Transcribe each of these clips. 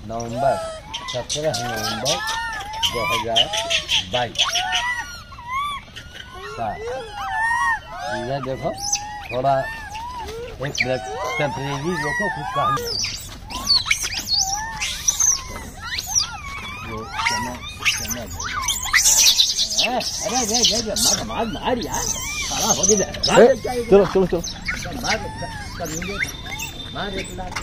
नवंबर 17 नवंबर 2022 का इधर देखो थोड़ा एक मिनट टेम्परेरी देखो कुछ कहानी अरे मार यार सारा हो गया। चलो चलो चलो मार एक लाख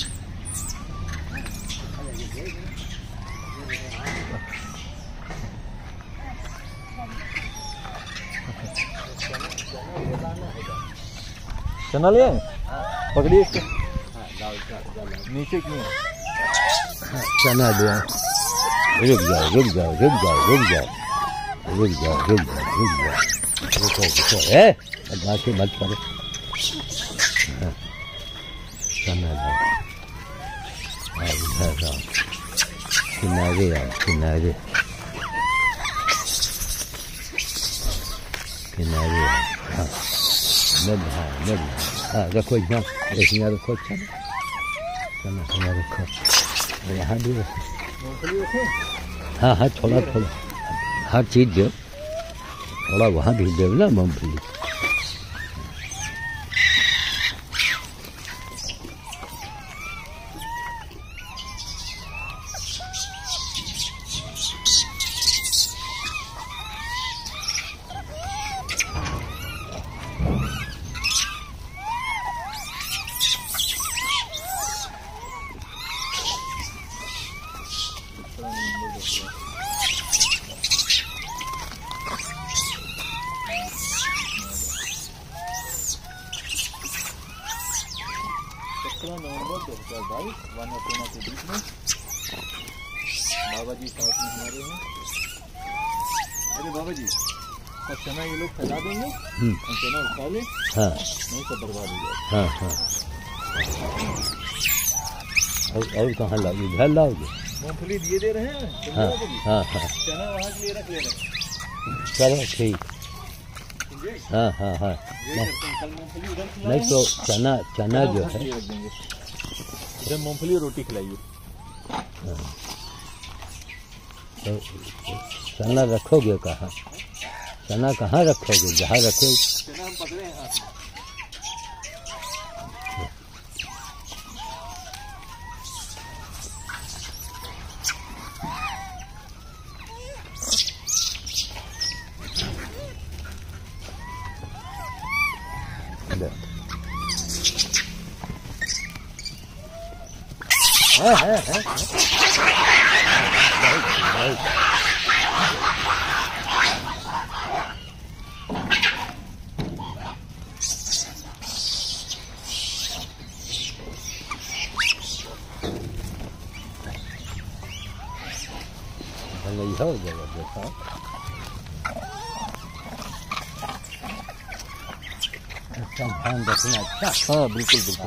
चना ले पकड़िए इसको नीचे क्यों चना दे। रुक जाओ रुक जाओ रुक जाओ रुक जाओ रुक जाओ रुक जाओ रुक जाओ रुको रुको बाकी मत करो। चना दो इधर आओ किनारे आओ किनारे किनारे आओ। हाँ मिल हाँ रखो यहाँ रखो चना चना यहाँ रखो यहाँ भी रखो। हाँ हाँ थोड़ा थोड़ा हर चीज़ दो थोड़ा वहाँ भी दो ना मूँगफली। नवंबर 2022 वन और सेना के बीच में बाबा जी साथ में हमारे हैं। अरे बाबा जी अब चना ये लोग फैला देंगे और चना उठा ले। हाँ नहीं सब बर्बाद हो जाए। हाँ हाँ और कहाँ लाओगे घर लाओगे। मूंगफली दिए दे रहे हैं। हाँ हाँ हाँ चना वहाँ के लिए रख ले रहे। चलो ठीक। हाँ हाँ हाँ नहीं तो चना चना जो है इधर मूंगफली और रोटी खिलाइए। तो चना रखोगे कहाँ चना कहाँ रखोगे जहाँ रखोगे। चना हम पकड़े हैं हाथ में। हो जाएगा देखो। ध्यान रखना। अच्छा हाँ बिल्कुल बिल्कुल।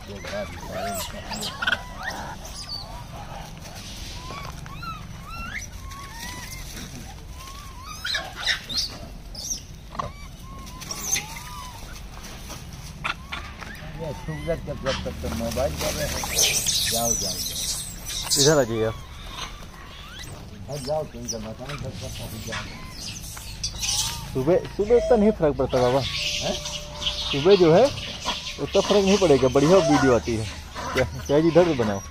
शुगर के जब तक तो मोबाइल कर रहे हैं जाओ जाओ इधर आ जाइए आप जाओ तो इनका मकान तक पहुँच जाओ। सुबह सुबह उतना नहीं फर्क पड़ता बाबा है। सुबह जो है उतना फर्क नहीं पड़ेगा। बढ़िया वीडियो आती है क्या चाहे जिधर भी बनाओ।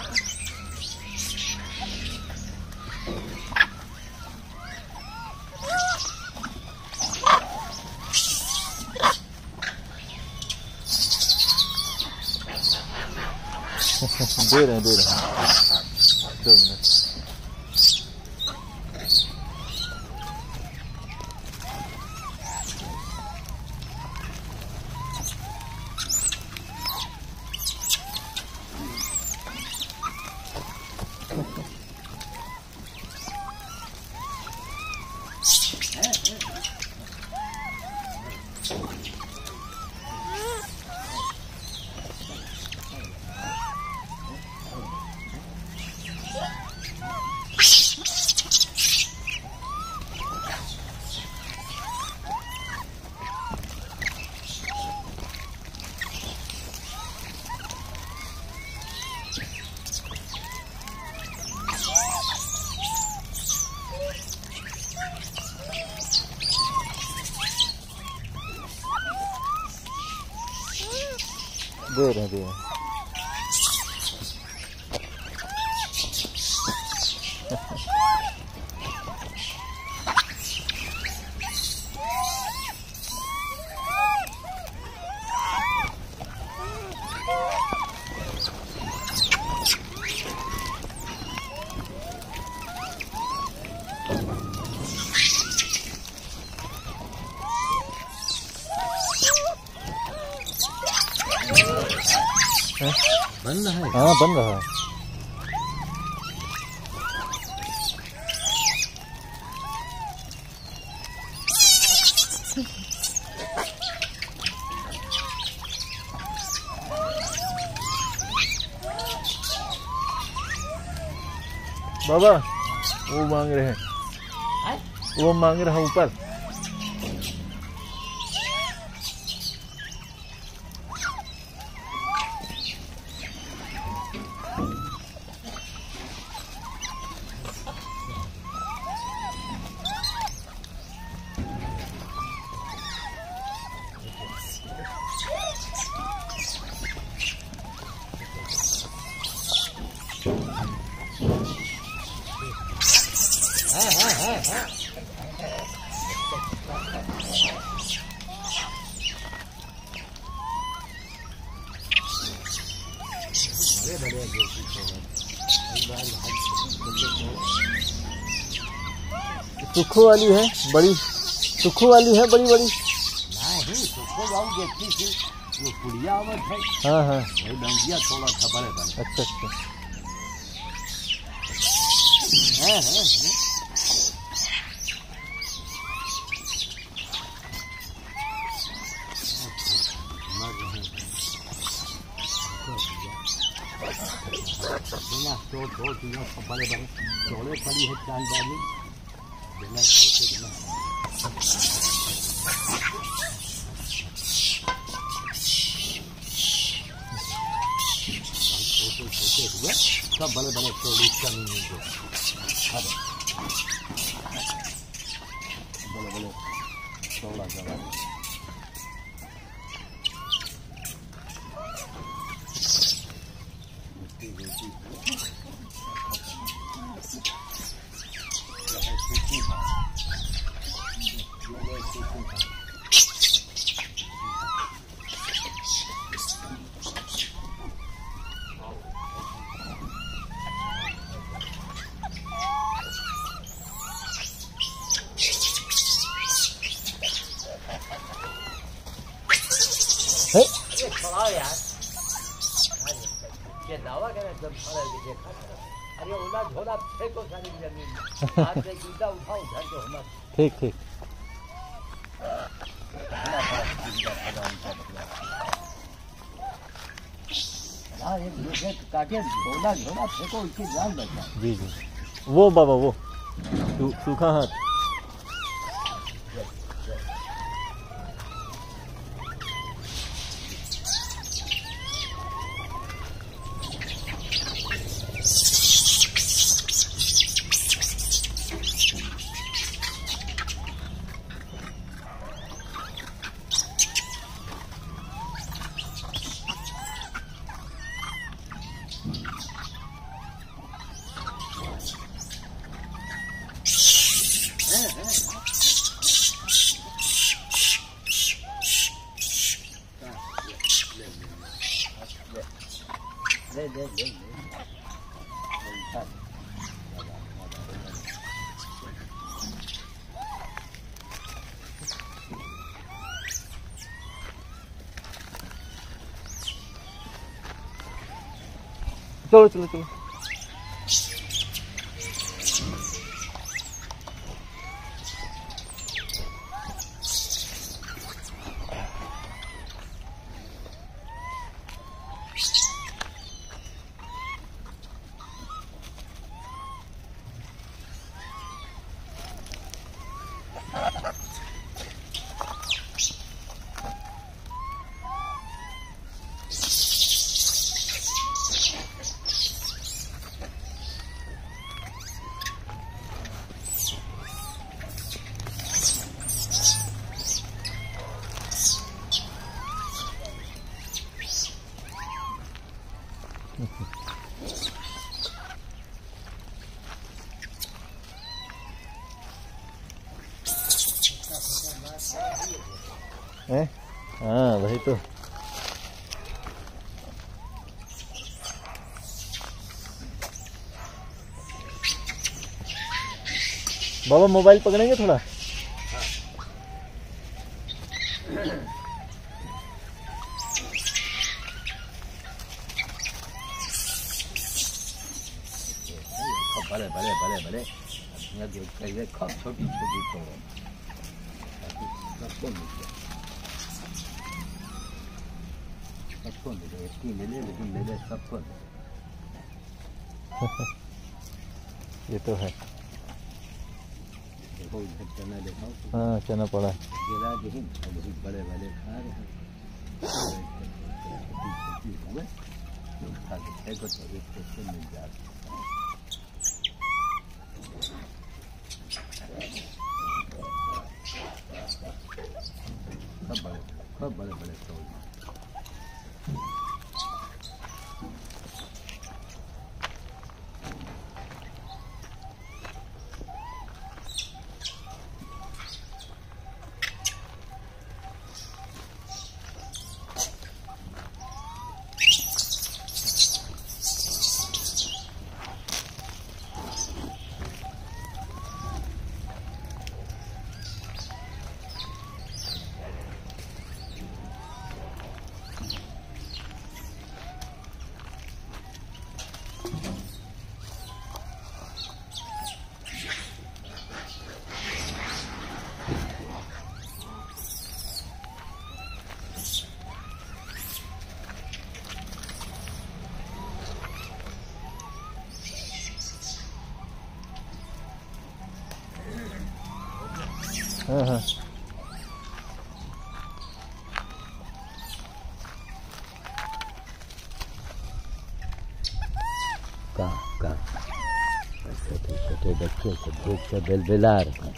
दे रहे हैं 2 मिनट। दे रहे हैं। बन रहा है? हाँ बन रहा है। बाबा वो मांग रहे हैं, वो मांग रहा है ऊपर। सुखो वाली है बड़ी, सुखो वाली है बड़ी बड़ी। नहीं सुखो बाबू देखती थी वो पुड़िया आवत है। हाँ हाँ वही डंगिया थोड़ा सा बड़े बड़े। अच्छा अच्छा। है। तो दो चीज़ों बड़े बड़े चौड़े पड़ी है चांद वाली बिना छोटे बिना छोटे हुए सब बड़े बड़े चौड़ी कमी नहीं दो बड़े बड़े चौड़ा चौड़ा। दावा करे जब देखा अरे ओला झोला फेंको सारी जमीन हाथ से ईटा उठाओ घर के हम। ठीक ठीक। काटे झोला झोला फेंको उसकी जान बचा। जी जी वो बाबा वो सूखा हाथ। चलो चलो चलो। हाँ वही तो। बाबा मोबाइल पकड़ेंगे थोड़ा। बड़े बड़े बड़े बड़े खूब छोटी छोटी छोड़ो सबको मिले इसकी मिले लेकिन मिले सबको। ये तो है। देखो इधर चना दिखाओ। हाँ चना पड़ा है। गिरा देखिए बहुत बड़े बड़े खा रहे हैं। खा के फेंको तो एक से मिल जाता। सब बड़े बड़े तोड़। हाँ हाँ कहाँ छोटे छोटे बच्चे को धूप से बिलबिला रहे हैं।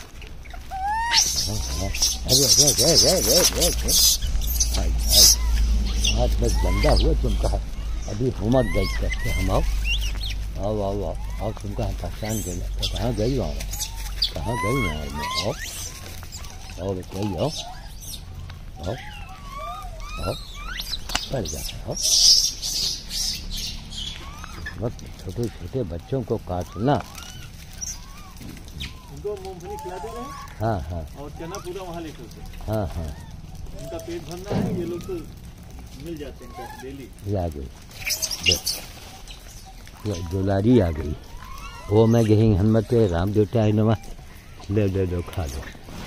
हाथ बस बंदा हुआ तुमका अभी होमवर्क गई करते हम आओ आओ आओ आओ आओ तुमका हम पहचान गए तो कहाँ गई वहाँ कहाँ गई वहाँ में आओ आओ गई आओ आओ आओ पड़ जाता आओ। छोटे छोटे बच्चों को काटना। उनको मूंगफली खिला दे रहे हैं। हाँ हाँ और चना पूरा वहाँ ले चलते। हाँ हाँ उनका पेट भरना है। ये लोग तो मिल जाते हैं डेली। आ गई दुलारी आ गई। वो मैं गही हनुमत राम देवता है नमा ले ले दो खा लो।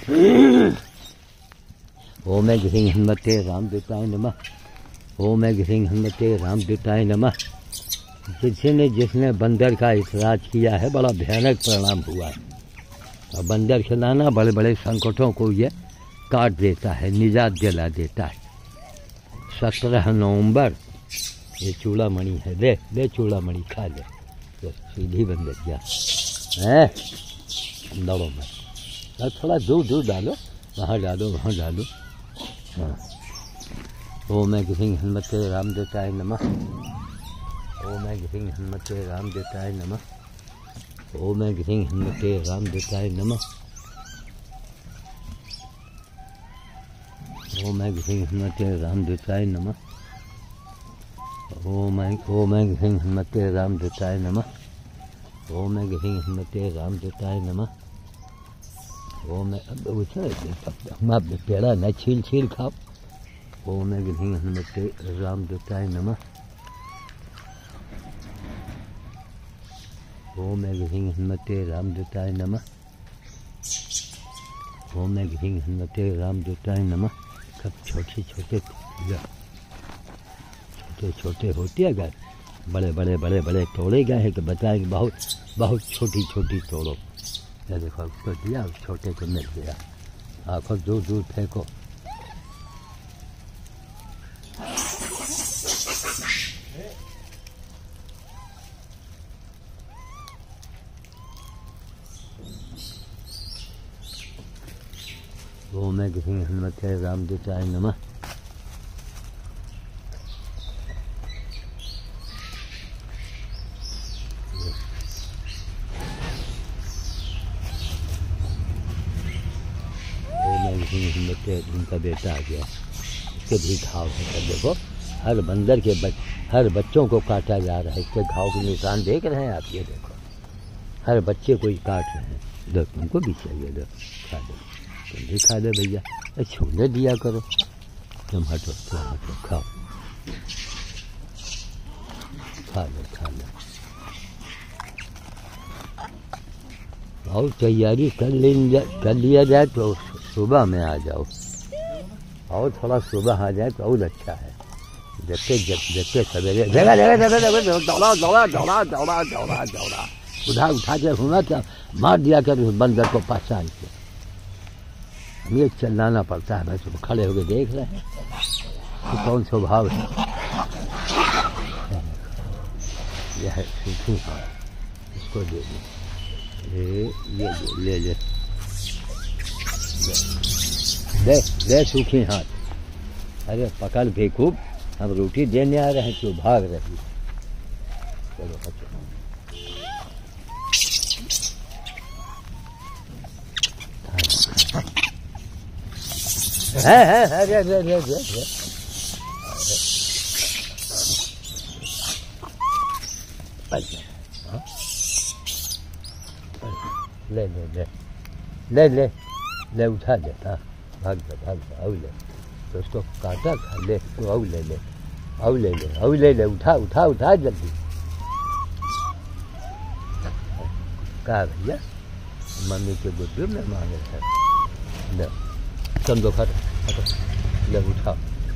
वो मैं गही हनुमत राम देवता है नमा। वो मैं गही हनुमत राम देवता है नमा। जिसने बंदर का इखराज किया है बड़ा भयानक परिणाम हुआ है। और बंदर खिलाना बड़े बड़े संकटों को ये काट देता है निजात दिला देता है। 17 नवंबर ये चूड़ामणि है। ले ले चूड़ामणि खा ले तो सीधी बंदर क्या है। दौड़ो में थोड़ा दूर दूर डालो वहाँ डालो वहाँ डालो। हाँ ओ मैं किसी हनुमत राम देवता है नमः। ओ मैं किसी हनुमत राम देवता है नमः। ओ मैं किसी हनुमत राम देवता है नमः। ओ मैं किसी हनुमत राम देवता है नमः। ओ मैं किसी हनुमत राम देवता है नमः। ओ मैं किसी हनुमत राम देवता है नमः। ओ मैं अब पेड़ा न छील छील खाओ। ओ मैं किसी हनुमत राम देवता है नमः। ओ मैं किसी हनुमत राम देवता है नमः। ओ मैं किसी हनुमत राम देवता है नमः। कब छोटे छोटे छोटे छोटे होते अगर बड़े बड़े बड़े बड़े तोड़े गए हैं तो बताएंगे बहुत बहुत छोटी छोटी तोड़ो। या देखो उसको दिया उस छोटे को मिल गया। आँखों दूर दूर फेंको। वो मैं किसी हनुमत राम देवता है नमः। उनका बेटा आ गया, इसके भी घाव है। देखो हर बंदर के हर बच्चों को काटा जा रहा है, इसके घाव के निशान देख रहे हैं आप, ये देखो हर बच्चे को ही काट रहे हैं। दो तुमको भी चाहिए, दो खा दो, तुम भी खा दो भैया, छूने दिया करो। तुम हटो, खाओ, खा लो। और तैयारी कर लिया जाए तो सुबह में आ जाओ, और थोड़ा सुबह आ जाए तो और अच्छा है। जैसे सवेरे दौड़ा उठा के होना क्या, मार दिया कर उस बंदर को पहचान के। हमें चिल्लाना पड़ता है, बस खड़े होके देख रहे हैं तो कौन स्वभाव है। यह है सूखी, इसको दे ये ले सूखी हाथ। अरे पकड़ बेवकूफ, हम रोटी देने आ रहे हैं, क्यों भाग रही। चलो बच्चों, ले उठा ले, हाँ भाग आओ ले, तो उसको काटा खा ले, तो आओ ले, उठा जल्दी। कहा भैया, मम्मी के गुड्डू में मांगे थे, ले तुम दो खटो, ले उठा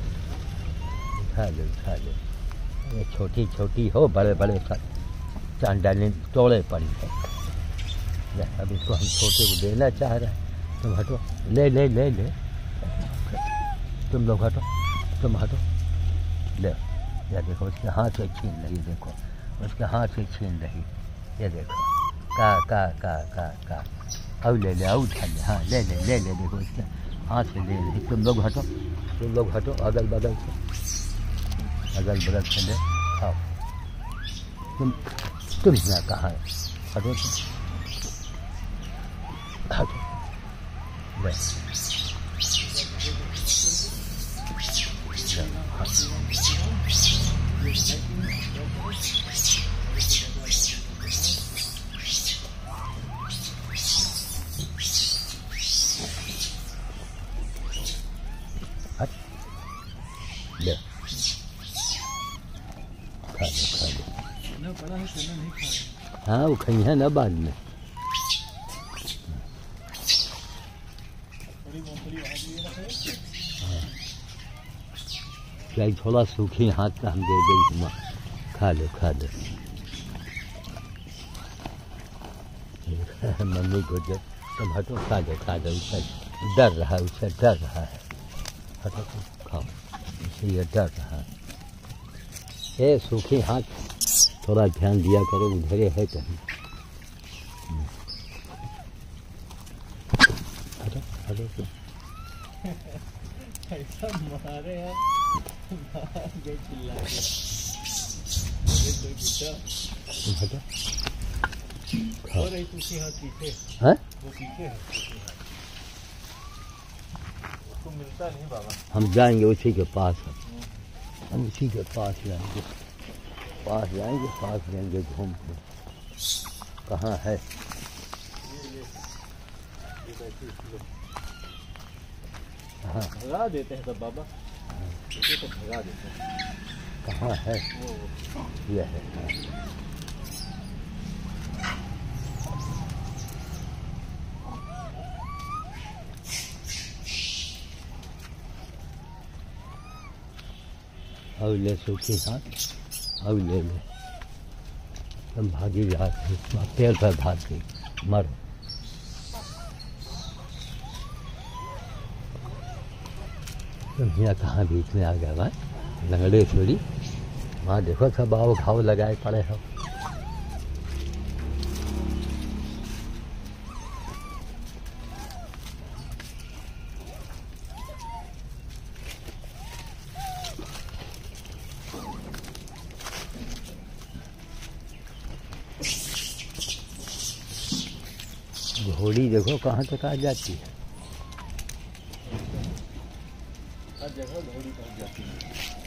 ले। छोटी हो, बड़े चांडाली तोड़े पड़ी है। अब इसको हम छोटे को देना चाह रहे हैं, तुम हटो, ले तुम लोग हटो, ले। या देखो उसके हाथ से छीन रही, देखो उसके हाथ से छीन रही, ये देखो का अब ले उठा ले, हाँ ले, देखो उसके हाथ से ले रही। तुम लोग हटो अगल बगल से ले, खाओ। तुम यहाँ कहाँ है, हटो ले। खा लो। हाँ वो खाई है ना बाद में। क्या थोड़ा सूखी हाथ का हम दे दें, खा लो। मम्मी को जब तुम हटो, खा दो, उससे डर रहा है, हटो खाओ, इससे ये डर रहा है। ये सूखी हाथ, थोड़ा ध्यान दिया करो, उधरे है कहीं। हटो ऐसा मारे हैं, हटो और एक उसी हाथ पीछे है, वो पीछे है, उसको मिलता नहीं बाबा। हम जाएंगे उसी के पास, हम उसी के पास जाएंगे, पास जाएंगे घूम के। कहाँ है, हाँ भगा देते हैं सब बाबा, ये तो भगा देते हैं। कहाँ है, ये है, अब ले सूखी हाथ, अब ले तुम भागी जा, पेड़ पर भाग गई, मरो। तुम यहाँ कहाँ बीच में आ गया भाई, लंगड़े थोड़ी, वहाँ देखो सब आओ घाव लगाए पड़े हो। घोड़ी देखो कहाँ तक आ जाती है। जगह घोड़ी पहुंच जाती है।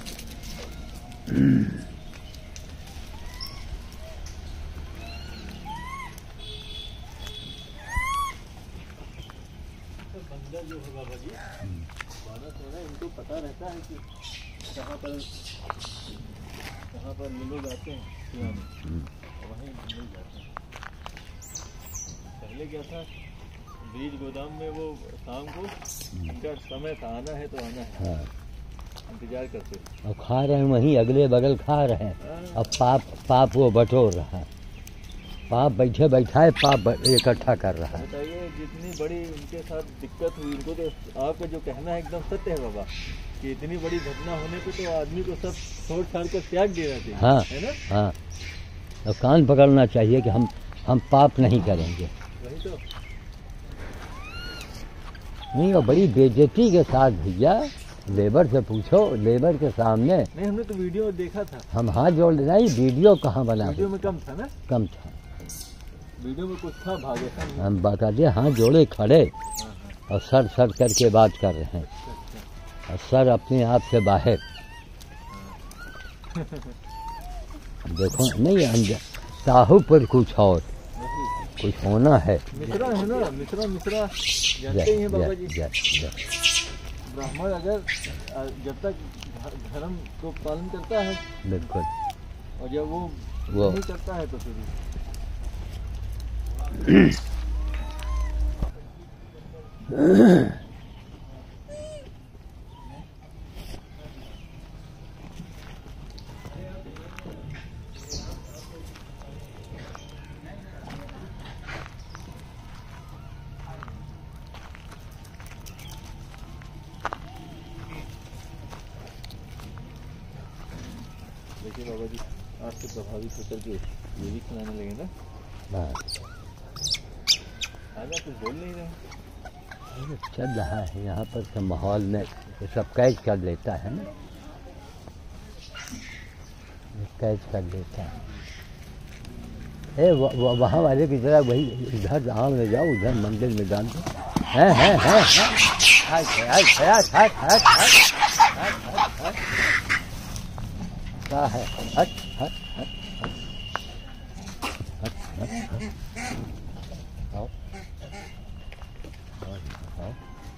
तो बंदर जो है बाबा जी, बारह तेरह, इनको पता रहता है कि कहाँ पर ये लोग आते हैं वहीं मिल जाते हैं। पहले क्या था, बीज गोदाम में वो शाम को इनका समय था, आना है तो आना है। हाँ। इंतजार करते और खा रहे हैं वहीं अगले बगल खा रहे हैं। अब पाप वो बटोर रहा है, पाप बैठे बैठाए पाप इकट्ठा कर रहा है। बताइए, जितनी बड़ी उनके साथ दिक्कत हुई, उनको तो आपका जो कहना है एकदम सत्य है बाबा, कि इतनी बड़ी घटना होने पे तो आदमी को सब छोड़ छाड़ कर त्याग देना चाहिए। हाँ है ना? हाँ, तो कान पकड़ना चाहिए कि हम पाप नहीं करेंगे। वही तो। नहीं, वो बड़ी बेइज्जती के साथ भैया, लेबर से पूछो, लेबर के सामने। नहीं, हमने तो वीडियो देखा था। हम हाथ जोड़ नहीं, वीडियो कहाँ बना? वीडियो में कम था ना? कम था। वीडियो में कुछ था, भागे था। हम बता दिए, हाथ जोड़े खड़े और सर करके बात कर रहे हैं, और सर अपने आप से बाहर। देखो नहीं, साहू पर कुछ और कुछ होना है। मिश्रा है ना, मिश्रा जानते ही हैं बाबा जी। ब्राह्मण अगर जब तक धर्म को पालन करता है, बिल्कुल, और जब वो नहीं करता है तो फिर देखिए बाबा जी, आज से प्रभावित होकर के ये भी खिलाने लगे ना। आज आप कुछ बोल नहीं रहे। चल रहा है यहाँ पर सब माहौल में, ये सब कैच कर लेता है ना, कैच कर लेता है। वहाँ वाले की तरह वही इधर आम में जाओ, उधर मंदिर में डाल दो। है क्या है? हट हट हट हट हट हट। आओ आओ।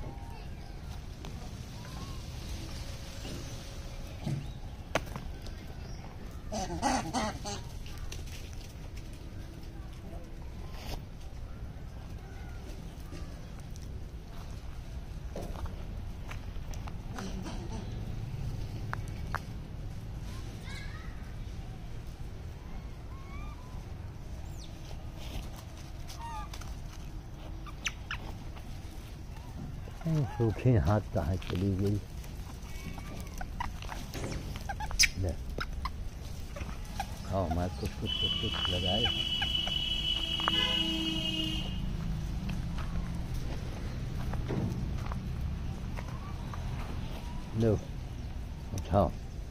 सूखे हाथ कहाँ चली गई? ले खाओ, मैं कुछ लगाए। लो उठाओ।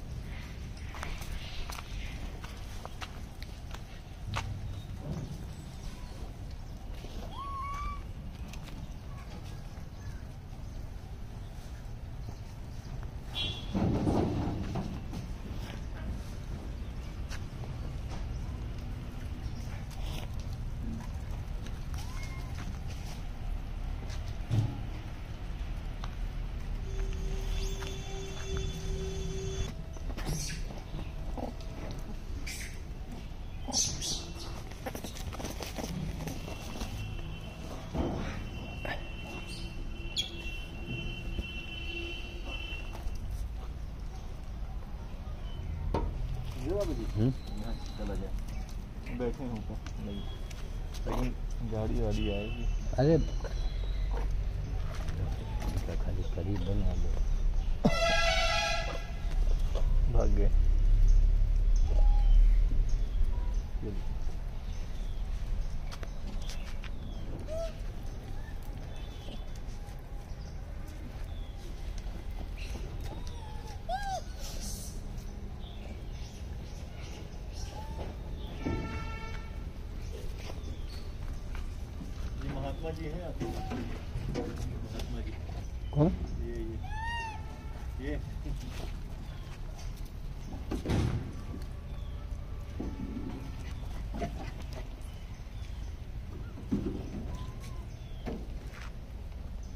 चला जाए, बैठे हूँ तो नहीं, लेकिन गाड़ी वाड़ी आएगी। अरे खाली करीब बना लो, भाग गए। महात्मा जी हैं, महात्मा जी। कौन? ये ये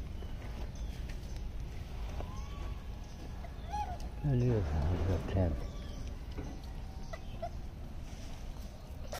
Look at that.